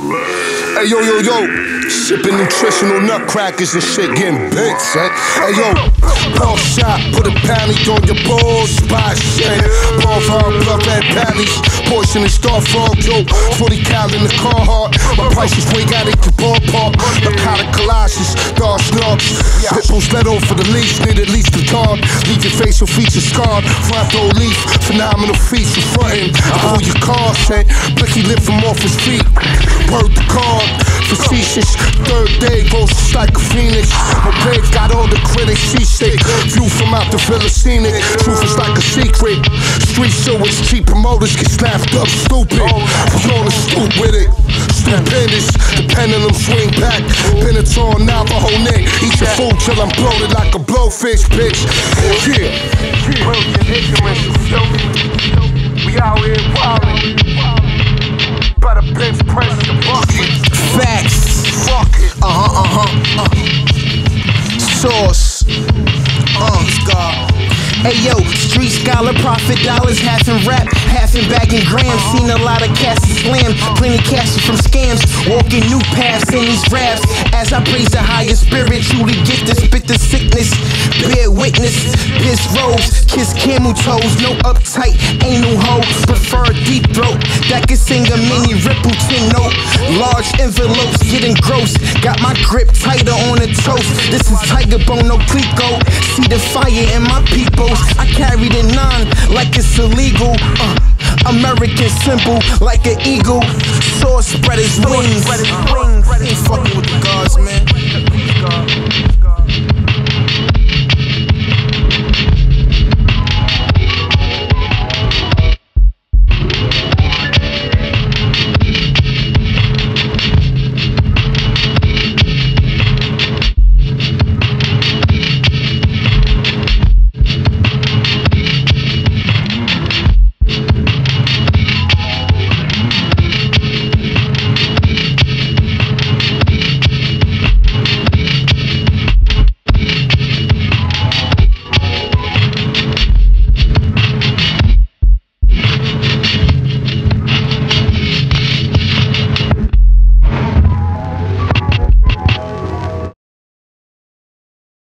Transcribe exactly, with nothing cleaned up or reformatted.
Hey yo yo yo, sipping nutritional nutcrackers and shit, getting bits, eh? Hey yo, ball shot, put a poundage on your balls, spot shit. Ball for our bluff at Pally's, portion of Starfall, yo. forty cal in the Carhartt, my price is way out at the ballpark. Narcotic Colossus, dark snobs, pitbulls let off for the leash, need at least a guard. Leave your facial features scarred, front row leaf, phenomenal feats in frontin'. I hold your car, say, Blicky lift him off his feet. Word the card, facetious, third day, goes like a phoenix. My page got all the critics, seasick. View from out the Villa scenic, truth is like a secret. Street show is cheap, promoters get snapped up, stupid. We on the stoop with it, stupendous. The pendulum swing back, Benatar, Navajo neck. Eat your food till I'm bloated like a blowfish, bitch. Yeah, brilliant ignorance, you feel me? We out here wildin'. By the bench press the bucket. Facts. Fuck it. Uh-huh, uh-huh, uh. Sauce. Uh, God. Hey yo, street scholar, profit dollars, half in rap, half in bagging grams. Seen a lot of cats slam, plenty cash from scams. Walking new paths in these raps. As I praise the higher spirit, truly get to spit the sickness. Bear witness, piss rose, kiss camel toes. No uptight, ain't no hoe. Prefer a deep throat that can sing a mini Rippleton note. Large envelopes getting gross. Got my grip tighter on the toast. This is Tiger Bone, no Clico. See the fire in my people. I carry the nine like it's illegal. Uh, American symbol like an eagle. Sword spread his wings. Ain't fucking with the gods, man.